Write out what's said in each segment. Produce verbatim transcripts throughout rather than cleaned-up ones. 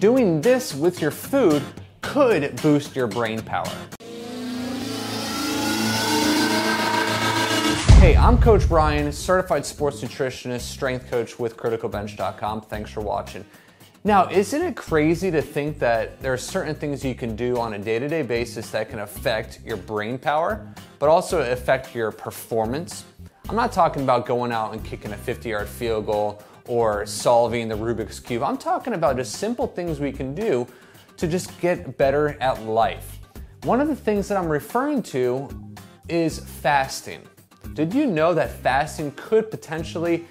doing this with your food could boost your brain power. Hey, I'm Coach Brian, certified sports nutritionist, strength coach with critical bench dot com. Thanks for watching. Now, isn't it crazy to think that there are certain things you can do on a day-to-day basis that can affect your brain power, but also affect your performance? I'm not talking about going out and kicking a fifty-yard field goal or solving the Rubik's Cube. I'm talking about just simple things we can do to just get better at life. One of the things that I'm referring to is fasting. Did you know that fasting could potentially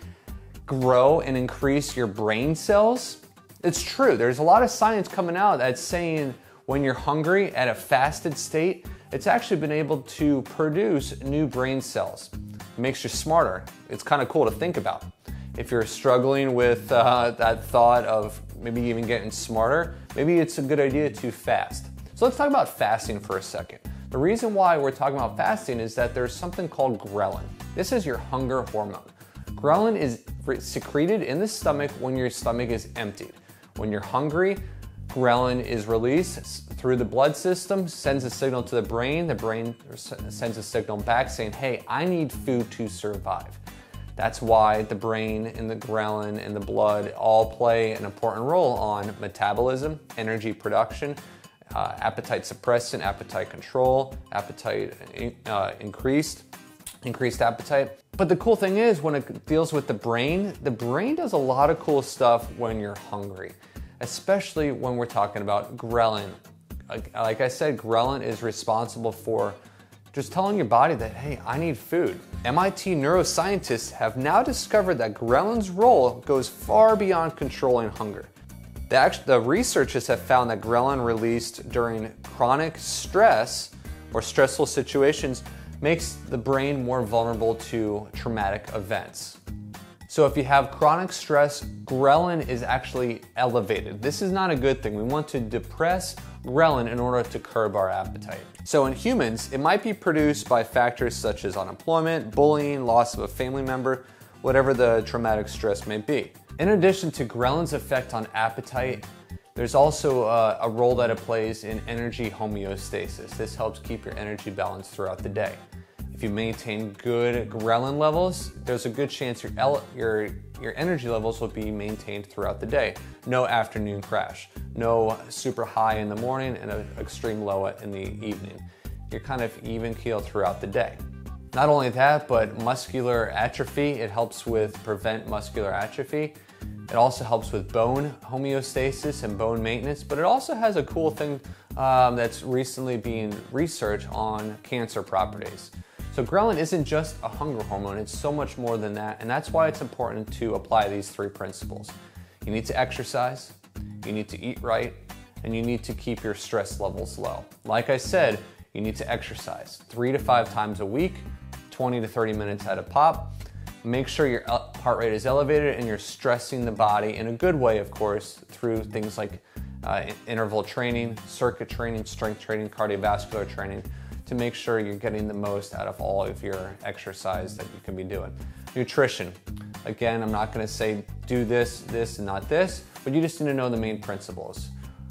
grow and increase your brain cells? It's true. There's a lot of science coming out that's saying when you're hungry at a fasted state, it's actually been able to produce new brain cells. It makes you smarter. It's kind of cool to think about. If you're struggling with uh, that thought of maybe even getting smarter, maybe it's a good idea to fast. So let's talk about fasting for a second. The reason why we're talking about fasting is that there's something called ghrelin. This is your hunger hormone. Ghrelin is secreted in the stomach when your stomach is emptied. When you're hungry, ghrelin is released through the blood system, sends a signal to the brain. The brain sends a signal back saying, hey, I need food to survive. That's why the brain and the ghrelin and the blood all play an important role on metabolism, energy production, uh, appetite suppressant, appetite control, appetite uh, increased, increased appetite. But the cool thing is when it deals with the brain, the brain does a lot of cool stuff when you're hungry, especially when we're talking about ghrelin. Like I said, ghrelin is responsible for just telling your body that, hey, I need food. M I T neuroscientists have now discovered that ghrelin's role goes far beyond controlling hunger. The, actual, the researchers have found that ghrelin released during chronic stress or stressful situations makes the brain more vulnerable to traumatic events. So if you have chronic stress, ghrelin is actually elevated. This is not a good thing. We want to depress ghrelin in order to curb our appetite. So in humans, it might be produced by factors such as unemployment, bullying, loss of a family member, whatever the traumatic stress may be. In addition to ghrelin's effect on appetite, there's also a, a role that it plays in energy homeostasis. This helps keep your energy balance throughout the day. If you maintain good ghrelin levels, there's a good chance your, your, your energy levels will be maintained throughout the day. No afternoon crash, no super high in the morning and an extreme low in the evening. You're kind of even keeled throughout the day. Not only that, but muscular atrophy, it helps with prevent muscular atrophy. It also helps with bone homeostasis and bone maintenance, but it also has a cool thing um, that's recently being researched on cancer properties. So ghrelin isn't just a hunger hormone, it's so much more than that, and that's why it's important to apply these three principles. You need to exercise, you need to eat right, and you need to keep your stress levels low. Like I said, you need to exercise three to five times a week, twenty to thirty minutes at a pop. Make sure your heart rate is elevated and you're stressing the body in a good way, of course, through things like uh, interval training, circuit training, strength training, cardiovascular training, to make sure you're getting the most out of all of your exercise that you can be doing. Nutrition. Again, I'm not gonna say do this, this, and not this, but you just need to know the main principles.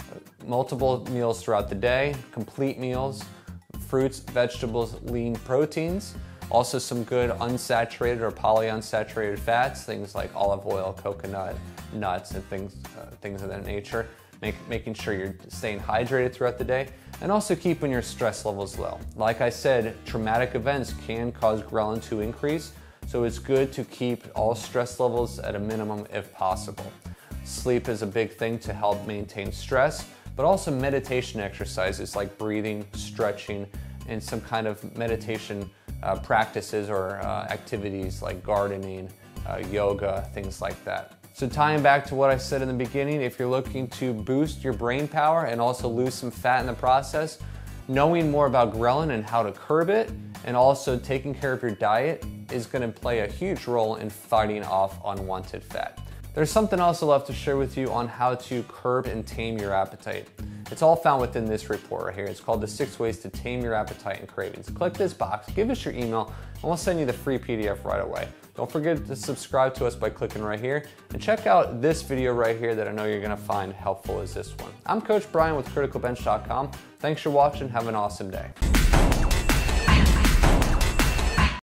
Multiple meals throughout the day, complete meals, fruits, vegetables, lean proteins, also some good unsaturated or polyunsaturated fats, things like olive oil, coconut, nuts, and things, uh, things of that nature. Make, making sure you're staying hydrated throughout the day, and also keeping your stress levels low. Like I said, traumatic events can cause ghrelin to increase, so it's good to keep all stress levels at a minimum if possible. Sleep is a big thing to help maintain stress, but also meditation exercises like breathing, stretching, and some kind of meditation uh, practices or uh, activities like gardening, uh, yoga, things like that. So tying back to what I said in the beginning, if you're looking to boost your brain power and also lose some fat in the process, knowing more about ghrelin and how to curb it, and also taking care of your diet is going to play a huge role in fighting off unwanted fat. There's something else I'd love to share with you on how to curb and tame your appetite. It's all found within this report right here. It's called the six ways to tame your appetite and cravings. Click this box, give us your email, and we'll send you the free P D F right away. Don't forget to subscribe to us by clicking right here, and check out this video right here that I know you're gonna find helpful as this one. I'm Coach Brian with critical bench dot com. Thanks for watching, have an awesome day.